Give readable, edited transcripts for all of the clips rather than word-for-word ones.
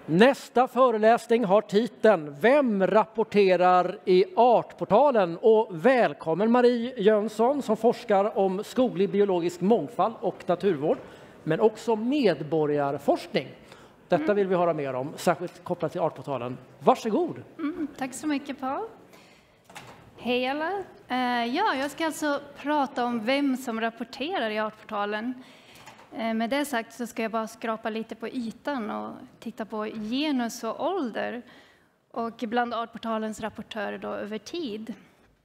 Nästa föreläsning har titeln Vem rapporterar i Artportalen? Och välkommen Marie Jönsson som forskar om skoglig biologisk mångfald och naturvård, men också medborgarforskning. Detta vill vi höra mer om, särskilt kopplat till Artportalen. Varsågod! Tack så mycket Paul. Hej alla! Jag ska alltså prata om vem som rapporterar i Artportalen. Med det sagt så ska jag bara skrapa lite på ytan och titta på genus och ålder och bland Artportalens rapportörer då över tid.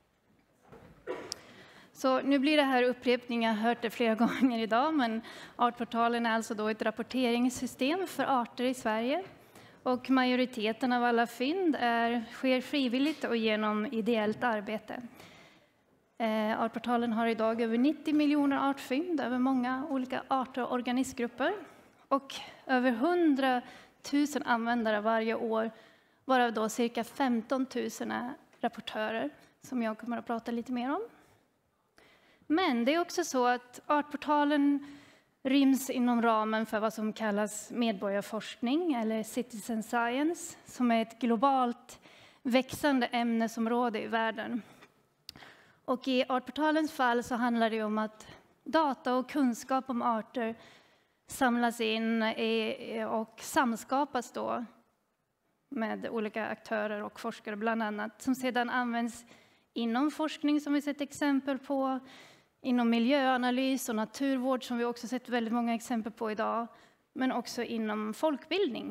Så nu blir det här upprepning, jag har hört det flera gånger idag, men Artportalen är alltså då ett rapporteringssystem för arter i Sverige. Och majoriteten av alla fynd sker frivilligt och genom ideellt arbete. Artportalen har idag över 90 miljoner artfynd över många olika arter och organismgrupper. Och över 100 000 användare varje år, varav då cirka 15 000 är rapportörer, som jag kommer att prata lite mer om. Men det är också så att Artportalen ryms inom ramen för vad som kallas medborgarforskning eller citizen science, som är ett globalt växande ämnesområde i världen. Och i Artportalens fall så handlar det om att data och kunskap om arter samlas in och samskapas då med olika aktörer och forskare bland annat, som sedan används inom forskning som vi sett exempel på, inom miljöanalys och naturvård som vi också sett väldigt många exempel på idag, men också inom folkbildning.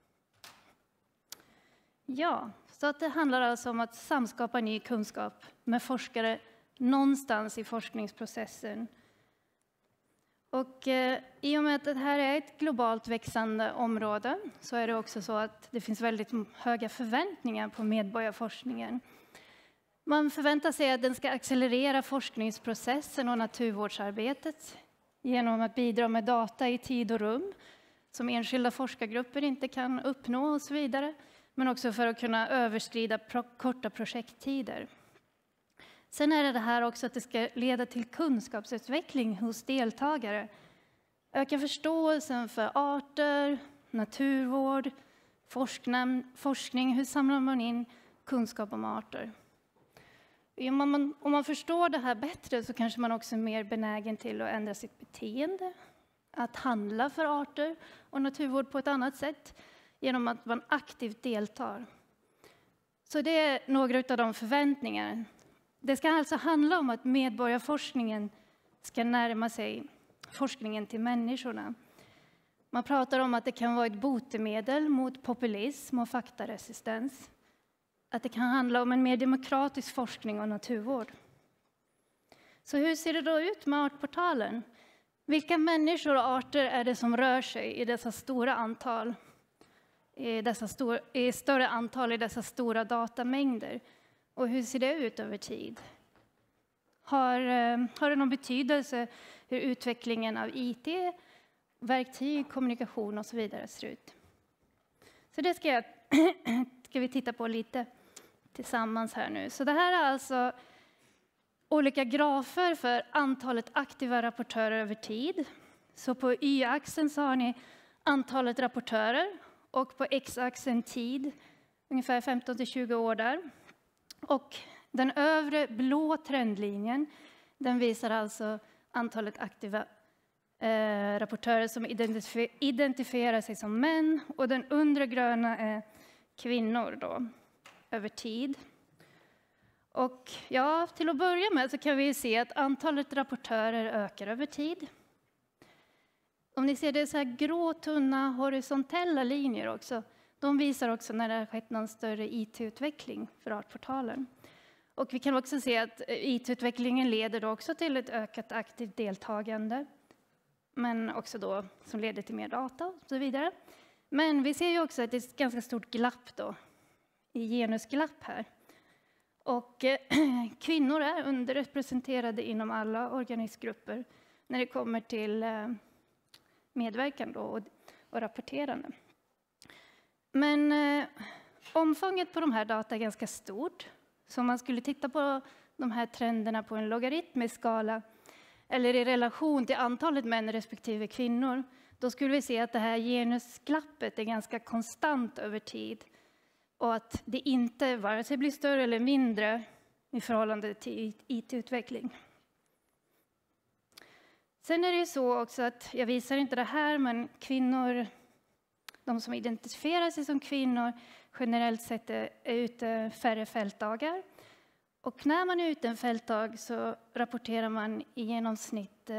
Ja, så att det handlar alltså om att samskapa ny kunskap med forskare någonstans i forskningsprocessen. Och i och med att det här är ett globalt växande område så är det också så att det finns väldigt höga förväntningar på medborgarforskningen. Man förväntar sig att den ska accelerera forskningsprocessen och naturvårdsarbetet genom att bidra med data i tid och rum som enskilda forskargrupper inte kan uppnå och så vidare. Men också för att kunna överskrida korta projekttider. Sen är det här också att det ska leda till kunskapsutveckling hos deltagare. Öka förståelsen för arter, naturvård, forskning. Hur samlar man in kunskap om arter? Om man förstår det här bättre så kanske man också är mer benägen till att ändra sitt beteende. Att handla för arter och naturvård på ett annat sätt genom att man aktivt deltar. Så det är några av de förväntningarna. Det ska alltså handla om att medborgarforskningen ska närma sig forskningen till människorna. Man pratar om att det kan vara ett botemedel mot populism och faktaresistens. Att det kan handla om en mer demokratisk forskning och naturvård. Så hur ser det då ut med Artportalen? Vilka människor och arter är det som rör sig i dessa stora antal? I större antal i dessa stora datamängder? Och hur ser det ut över tid? Har det någon betydelse hur utvecklingen av IT, verktyg, kommunikation och så vidare ser ut? Så det ska vi titta på lite tillsammans här nu. Så det här är alltså olika grafer för antalet aktiva rapportörer över tid. Så på y-axeln så har ni antalet rapportörer och på x-axeln tid, ungefär 15 till 20 år där. Och den övre blå trendlinjen, den visar alltså antalet aktiva rapportörer som identifierar sig som män. Och den undre gröna är kvinnor då, över tid. Och ja, till att börja med så kan vi se att antalet rapportörer ökar över tid. Om ni ser det är så här grå, tunna, horisontella linjer också. De visar också när det har skett någon större IT-utveckling för Artportalen. Och vi kan också se att IT-utvecklingen leder då också till ett ökat aktivt deltagande. Men också då som leder till mer data och så vidare. Men vi ser ju också att det är ett ganska stort glapp då. I genusglapp här. Och kvinnor är underrepresenterade inom alla organismgrupper när det kommer till medverkan då och rapporterande. Men omfånget på de här data är ganska stort. Så om man skulle titta på de här trenderna på en logaritmisk skala eller i relation till antalet män respektive kvinnor, då skulle vi se att det här genusglappet är ganska konstant över tid. Och att det inte vare sig blir större eller mindre i förhållande till IT-utveckling. Sen är det ju så också att, jag visar inte det här, men kvinnor, de som identifierar sig som kvinnor, generellt sett är ute färre fältdagar. Och när man är ute en fältdag så rapporterar man i genomsnitt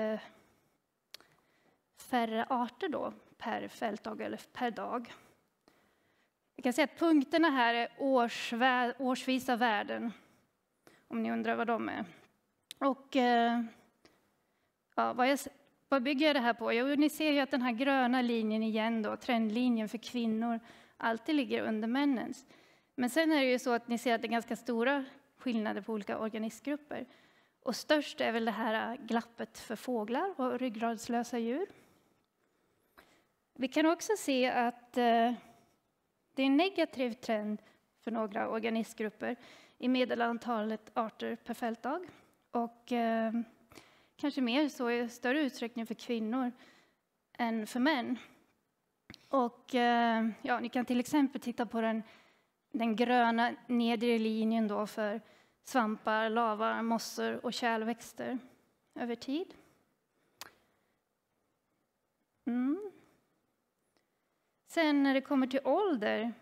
färre arter då per fältdag eller per dag. Jag kan säga att punkterna här är årsvisa värden, om ni undrar vad de är. Och ja, vad bygger jag det här på? Jo, ni ser ju att den här gröna linjen igen då, trendlinjen för kvinnor, alltid ligger under männens. Men sen är det ju så att ni ser att det är ganska stora skillnader på olika organismgrupper. Och störst är väl det här glappet för fåglar och ryggradslösa djur. Vi kan också se att det är en negativ trend för några organismgrupper i medelantalet arter per fältdag. Och kanske mer så i större utsträckning för kvinnor än för män. Och ja, ni kan till exempel titta på den gröna nedre linjen då för svampar, lava, mossor och kärlväxter över tid. Sen när det kommer till ålder,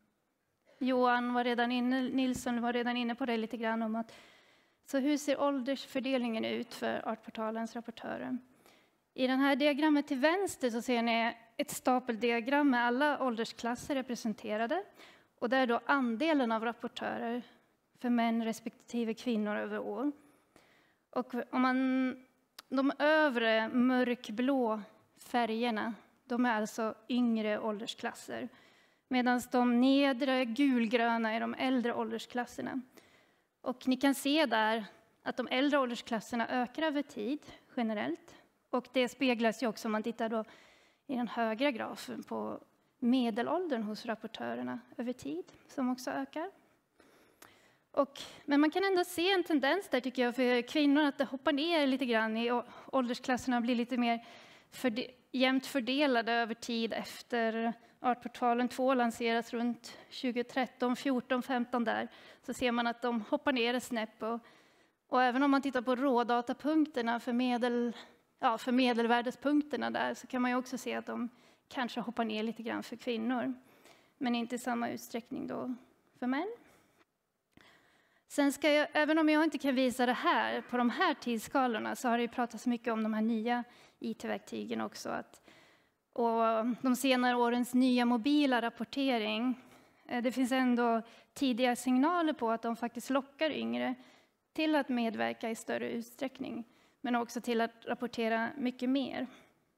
Nilsson var redan inne på det lite grann om att, så hur ser åldersfördelningen ut för Artportalens rapportörer? I det här diagrammet till vänster så ser ni ett stapeldiagram med alla åldersklasser representerade. Och där är då andelen av rapportörer för män respektive kvinnor över år. Och de övre mörkblå färgerna, de är alltså yngre åldersklasser. Medan de nedre gulgröna är de äldre åldersklasserna. Och ni kan se där att de äldre åldersklasserna ökar över tid generellt. Och det speglas ju också om man tittar då i den högra grafen på medelåldern hos rapportörerna över tid, som också ökar. Men man kan ändå se en tendens där tycker jag för kvinnor att det hoppar ner lite grann i åldersklasserna och blir lite mer jämnt fördelade över tid efter Artportalen 2 lanseras runt 2013, 14, 15 där. Så ser man att de hoppar ner ett snäpp. Och även om man tittar på rådatapunkterna för medelvärdespunkterna där så kan man ju också se att de kanske hoppar ner lite grann för kvinnor. Men inte i samma utsträckning då för män. Sen ska jag, även om jag inte kan visa det här på de här tidsskalorna så har det ju pratats mycket om de här nya IT-verktygen också. Och de senare årens nya mobila rapportering, det finns ändå tidiga signaler på att de faktiskt lockar yngre till att medverka i större utsträckning. Men också till att rapportera mycket mer.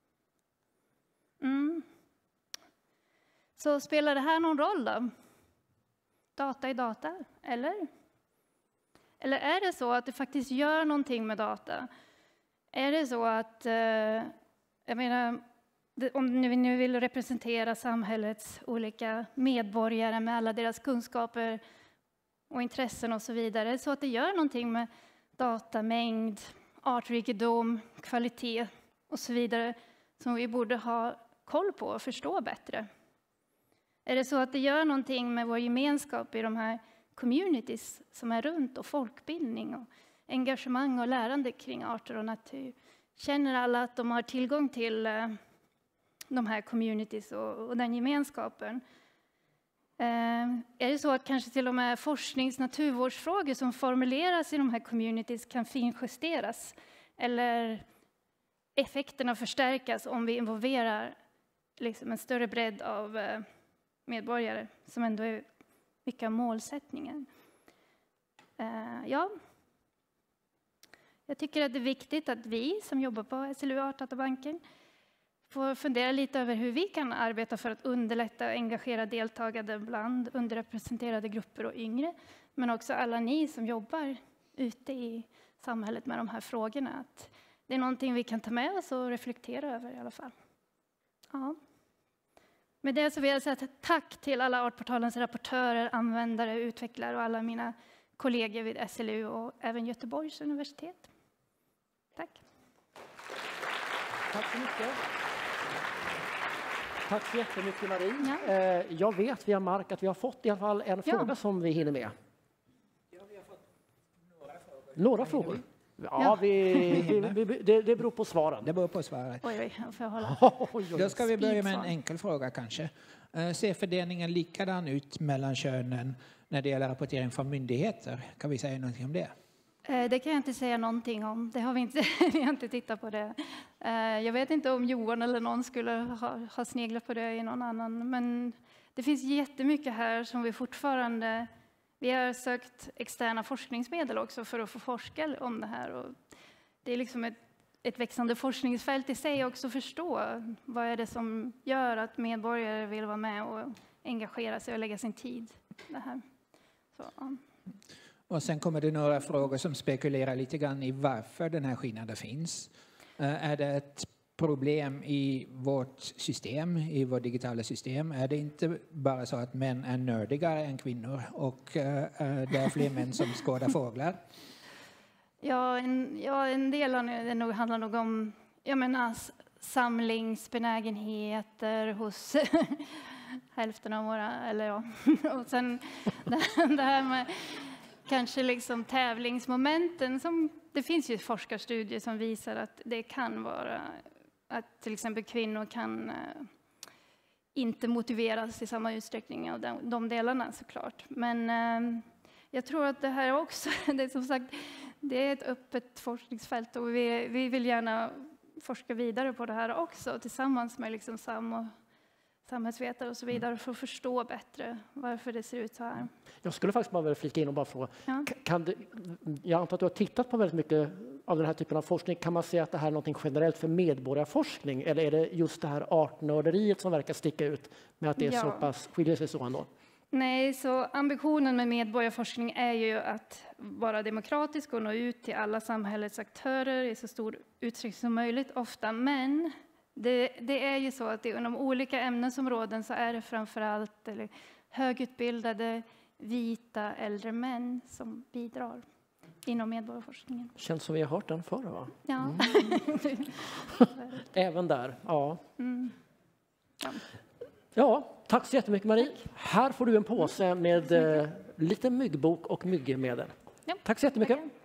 Så spelar det här någon roll då? Data i data, eller? Eller är det så att det faktiskt gör någonting med data? Är det så att, jag menar, om ni nu vill representera samhällets olika medborgare med alla deras kunskaper och intressen och så vidare, så att det gör någonting med datamängd, artrikedom, kvalitet och så vidare som vi borde ha koll på och förstå bättre? Är det så att det gör någonting med vår gemenskap i de här communities som är runt och folkbildning och engagemang och lärande kring arter och natur? Känner alla att de har tillgång till de här communities och den gemenskapen? Är det så att kanske till och med naturvårdsfrågor som formuleras i de här communities kan finjusteras? Eller effekterna förstärkas om vi involverar liksom en större bredd av medborgare som ändå är mycket målsättningen? Ja. Jag tycker att det är viktigt att vi som jobbar på SLU Artdatabanken får fundera lite över hur vi kan arbeta för att underlätta och engagera deltagande bland underrepresenterade grupper och yngre. Men också alla ni som jobbar ute i samhället med de här frågorna. Att det är någonting vi kan ta med oss och reflektera över i alla fall. Ja. Med det så vill jag säga tack till alla Artportalens rapportörer, användare, utvecklare och alla mina kollegor vid SLU och även Göteborgs universitet. Tack. Tack så mycket. Tack så jättemycket Marie. Ja. Jag vet via Mark att vi har fått i alla fall en fråga som vi hinner med. Ja, vi har fått Några frågor? Ja, det beror på svaren. Det beror på svaret. Oj, får jag hålla? Då ska vi börja med en enkel fråga kanske. Ser fördelningen likadan ut mellan könen när det gäller rapportering från myndigheter? Kan vi säga någonting om det? Det kan jag inte säga någonting om. Det har vi har inte tittat på det. Jag vet inte om Johan eller någon skulle ha sneglat på det i någon annan. Men det finns jättemycket här som vi fortfarande... Vi har sökt externa forskningsmedel också för att få forska om det här. Och det är liksom ett växande forskningsfält i sig också att förstå. Vad är det som gör att medborgare vill vara med och engagera sig och lägga sin tid i det här. Så, ja. Och sen kommer det några frågor som spekulerar lite grann i varför den här skillnaden finns. Är det ett problem i vårt system, i vårt digitala system? Är det inte bara så att män är nördigare än kvinnor och det är fler män som skådar fåglar? Ja, en del av det handlar nog om samlingsbenägenheter hos hälften av våra, eller ja. Och sen det här med kanske liksom tävlingsmomenten. Det finns ju forskarstudier som visar att det kan vara att till exempel kvinnor kan inte motiveras i samma utsträckning av de delarna såklart. Men jag tror att det här också, det är som sagt, det är ett öppet forskningsfält och vi vill gärna forska vidare på det här också tillsammans med liksom samhällsvetare och så vidare för att förstå bättre varför det ser ut så här. Jag skulle faktiskt bara vilja flika in och bara fråga. Ja. Jag antar att du har tittat på väldigt mycket av den här typen av forskning. Kan man säga att det här är något generellt för medborgarforskning eller är det just det här artnörderiet som verkar sticka ut med att det är så pass skiljer sig så ändå? Nej, så ambitionen med medborgarforskning är ju att vara demokratisk och nå ut till alla samhällets aktörer i så stor utsträckning som möjligt ofta. Men det är ju så att inom olika ämnesområden så är det framförallt högutbildade, vita, äldre män som bidrar inom medborgarforskningen. Känns som vi har hört den förr, va? Ja. Även där, ja. Mm. Ja, tack så jättemycket Marie. Tack. Här får du en påse med lite myggbok och myggemedel. Ja. Tack så jättemycket. Tack.